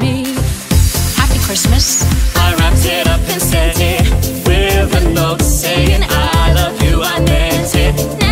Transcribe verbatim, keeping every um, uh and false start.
me. Happy Christmas. I wrapped it up and sent it with a note saying I love you, I meant it.